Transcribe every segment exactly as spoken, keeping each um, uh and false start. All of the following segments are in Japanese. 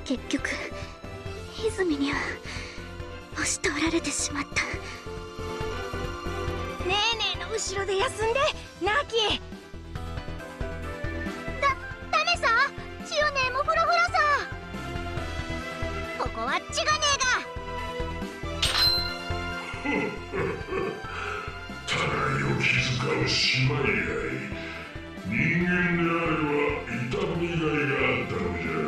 結局泉には押し通られてしまった。 ねえねえの後ろで休んでナキ。 だ、ダメさ、千代ねえもフラフラさ。 ここは血がねえが互いを気遣う姉妹愛、人間であれば痛みがいがあったのじ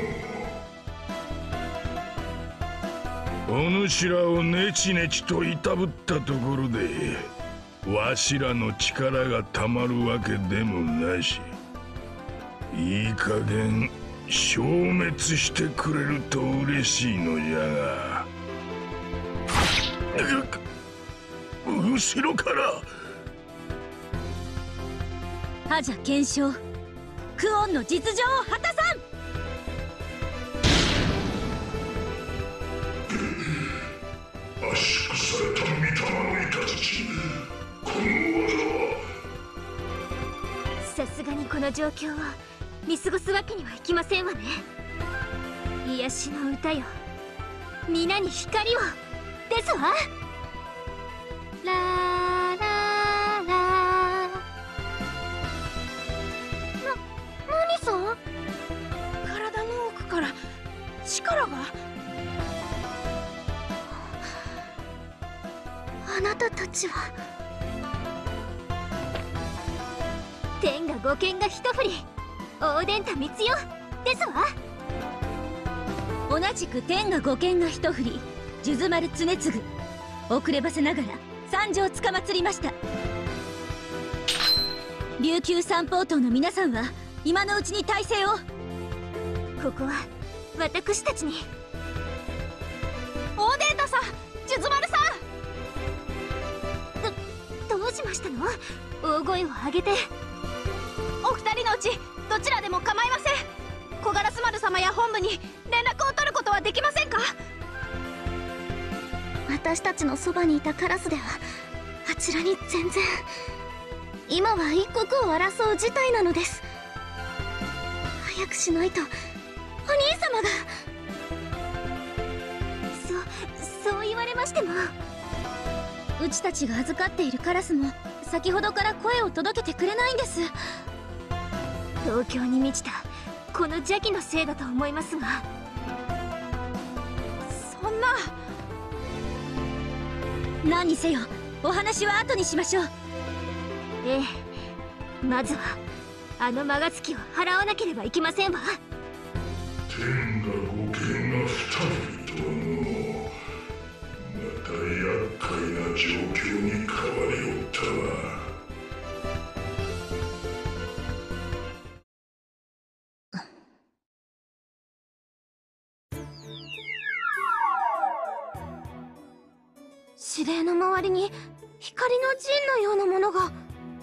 ゃの。お主らをネチネチといたぶったところでわしらの力がたまるわけでもなし、いい加減消滅してくれると嬉しいのじゃが。後ろから覇者検証、クオンの実情を果たさん。 圧縮された御霊のいたずち、この技は。 さすがにこの状況を見過ごすわけにはいきませんわね。癒しの歌よ、皆に光をですわ。ラーラーラー。な、何さ？ 体の奥から力が。 あなたたちは。天下五剣が一振り、大伝太光代ですわ。 同じく天下五剣が一振り、数珠丸常次。遅ればせながら参上つかまつりました。琉球三宝刀の皆さんは今のうちに体制を。 ここは私たちに。 大伝太さん、数珠丸さん。 ど、どうしましたの？大声を上げて。 お二人のうちどちらでも構いません。小烏丸様や本部に連絡を取ることはできませんか？ 私たちのそばにいたカラスではあちらに全然。今は一国を争う事態なのです。早くしないとお兄様が。そそう言われましても、 うちたちが預かっているカラスも先ほどから声を届けてくれないんです。 東京に満ちたこの邪気のせいだと思いますが。 そんな。何にせよお話は後にしましょう。 ええ、まずはあの魔が月を払わなければいけませんわ。 天下五剣が二人との、また厄介な状況に変わりおったわ。 指令の周りに光の陣のようなものが。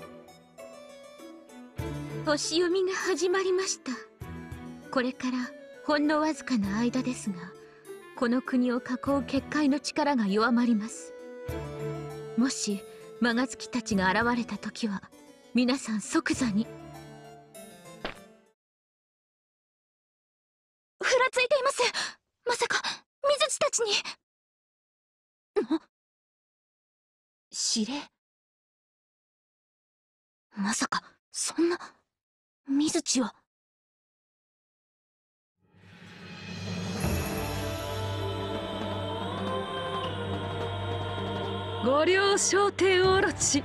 星読みが始まりました。これからほんのわずかな間ですが、この国を囲う結界の力が弱まります。もし魔が月たちが現れた時は皆さん即座に。 ふらついています。まさか水地たちに。指令。まさかそんな。水地は。 ご了承帝オロチ。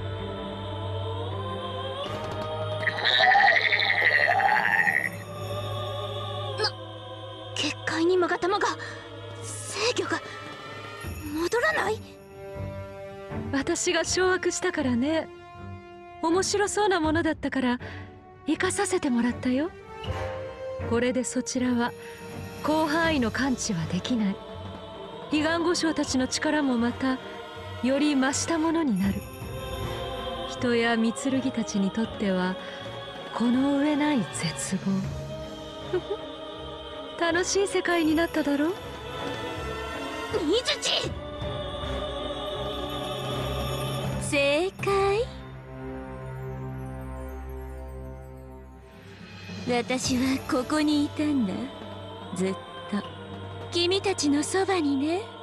な、結界に勾玉が、制御が戻らない。 私が掌握したからね。面白そうなものだったから生かさせてもらったよ。これでそちらは広範囲の感知はできない。彼岸五将たちの力もまたより増したものになる。人や御剣たちにとってはこの上ない絶望。楽しい世界になっただろう。 水地。 正解。私はここにいたんだ。 ずっと君たちのそばにね。